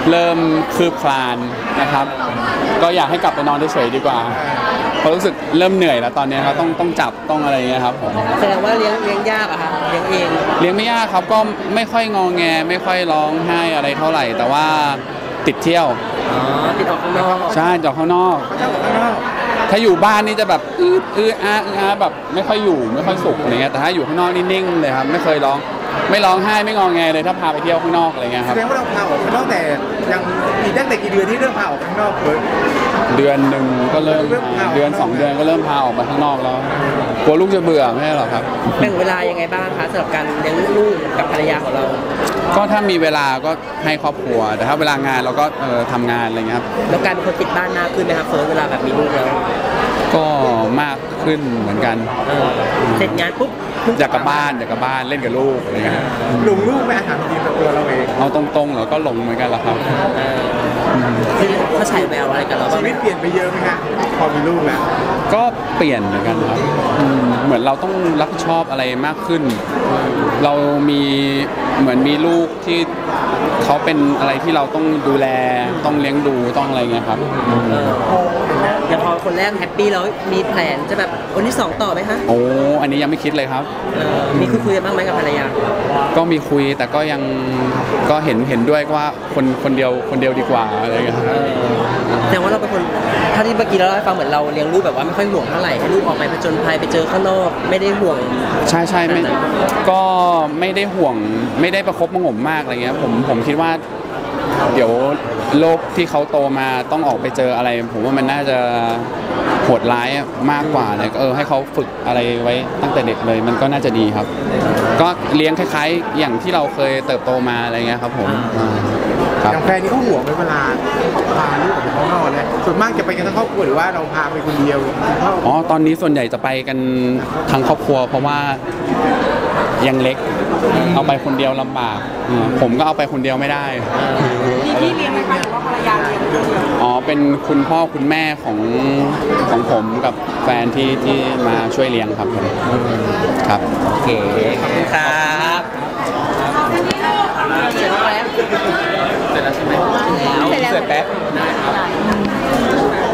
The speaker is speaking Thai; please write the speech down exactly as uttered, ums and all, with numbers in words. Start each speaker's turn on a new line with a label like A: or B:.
A: เริ่มคืบคลานนะครับก็อยากให้กลับไปนอนเฉยๆดีกว่าเพราะรู้สึกเริ่มเหนื่อยแล้วตอนนี้ครับต้องต้องจับต้องอะไรอย่างเงี้ยครับผม
B: แสดงว่าเลี้ยงเลี้ยงยากอะคะเลี้ยงเอง
A: เลี้ยงไม่ยากครับก็ไม่ค่อยงอแงไม่ค่อยร้องไห้อะไรเท่าไหร่แต่ว่าติดเที่ยว
B: อ๋อติดออกข้างนอก
A: ใช่ออกข้างนอกถ้าอยู่บ้านนี่จะแบบอื้ออื้ออาอื้ออาแบบไม่ค่อยอยู่ไม่ค่อยสุขอะไรเงี้ยแต่ถ้าอยู่ข้างนอกนี่นิ่งเลยครับไม่เคยร้องไม่ร้องไห้ไม่งอแงเลยถ้าพาไปเที่ยวข้างนอกอะไรเงี้ยครับ
C: แสดงว่าเราพาออกข้างนอกแต่ยังมีตั้งแต่กี่เดือนที่เริ่มพาออกข้างนอกเลย
A: เดือนหนึ่งก็เริ่มเดือนสองเดือนก็เริ่มพาออกไปข้างนอกแล้วกลัวลูกจะเบื่อไม่ใช่หรอครับ
B: แบ่งเวลายังไงบ้างคะสำหรับการเลี้ยงลูกกับภรรยาของเรา
A: ก็ถ้ามีเวลาก็ให้ครอบครัวแต่ถ้าเวลางานเราก็เออทำงานอะไรเงี้ยครับ
B: แล้วการเป็นคนติดบ้านมากขึ้นไหมครับเฟิร์สเวลาแบบมีลูกแล้ว
A: ก็มากขึ้นเหมือนกัน
B: เสร็จงานปุ๊บ
A: อยากกลับบ้านอยากกลับบ้านเล่นกับลูกอะไรเงี้ย
C: หลงลูกไปอาหารกินตัวเราเอง
A: เอาตรงๆแล้วก็หลงเหมือนกันละครับ
B: เขาใช้แววอะไรกับเรา
C: ชีวิตเปลี่ยนไปเยอะไหมฮะพอมีลูกแล้ว
A: ก็เปลี่ยนเหมือนกันครับเหมือนเราต้องรับผิดชอบอะไรมากขึ้นเรามีเหมือนมีลูกที่เขาเป็นอะไรที่เราต้องดูแลต้องเลี้ยงดูต้องอะไรเงี้ยครับ
B: อย่างพอคนแรกแฮปปี้แล้วมีแผนจะแบบคนที่สองต่อไหมคะ
A: โอ้อันนี้ยังไม่คิดเลยครับ
B: มีคุยคุยบ้างไหมกับภรรยา
A: ก็มีคุยแต่ก็ยังก็เห็นเห็นด้วยว่าคนคนเดียวคนเดียวดีกว่าอะไรเงี้ยครับ
B: แต่ว่าเราเป็นคนถ้าที่เมื่อกี้เราให้ฟังเหมือนเราเลี้ยงลูกแบบว่าไม่ค่อยห่วงเท่าไหร่ให้ลูกออกไปผจญภัยไปเจอข้างนอกไม่ได้ห่วง
A: ใช่ใช่ไม่ก็ไม่ได้ห่วงไม่ได้ประคบประหงมมากอะไรเงี้ยผมผมคิดว่าเดี๋ยวโลกที่เขาโตมาต้องออกไปเจออะไรผมว่ามันน่าจะโหดร้ายมากกว่าเลยเออให้เขาฝึกอะไรไว้ตั้งแต่เด็กเลยมันก็น่าจะดีครับก็เลี้ยงคล้ายๆอย่างที่เราเคยเติบโตมาอะไรเงี้ยครับผม
C: อย่างแฟนนี่เขาห่วงไหมเวลาพาลูกออกไปข้างนอกเลยส่วนมากจะไปกันทั้งครอบครัวหรือว่าเราพาไปคนเดียว
A: อ๋อตอนนี้ส่วนใหญ่จะไปกันทั้งครอบครัวเพราะว่ายังเล็กเอาไปคนเดียวลำบากผมก็เอาไปคนเดียวไม่ได้
D: มีพี่เลี้ยงไหมคะหรือว่าภรรยาเลี้ยง
A: อ๋อเป็นคุณพ่อคุณแม่ของของผมกับแฟนที่ที่มาช่วยเลี้ยงครับผมครับ
B: โอเคขอบคุณครับเสร็จแล้วเสร็จแล้วใช่ไหมเสร็จแล้วเสร็จแป๊บ